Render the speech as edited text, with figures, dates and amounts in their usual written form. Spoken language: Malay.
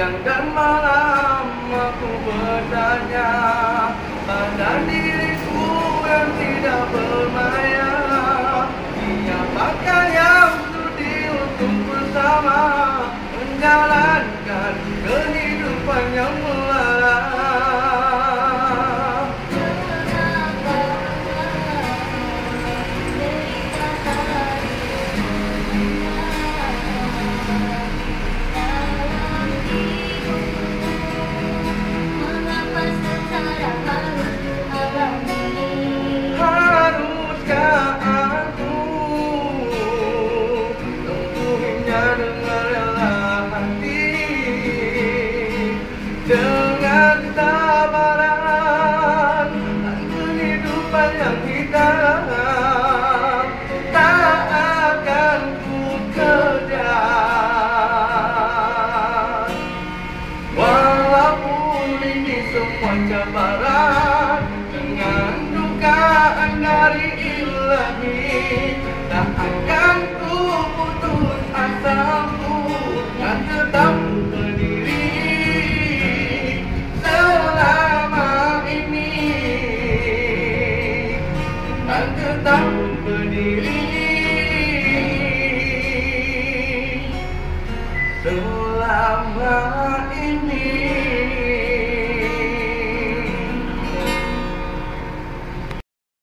Siang dan malam aku bertanya pada diriku yang tidak berdaya, siapakah yang sudi untuk bersama menjalankan kehidupan yang melala. Dengan tabaran dan kehidupan yang hitam, tak akan ku kejar. Walaupun ini semua cabaran,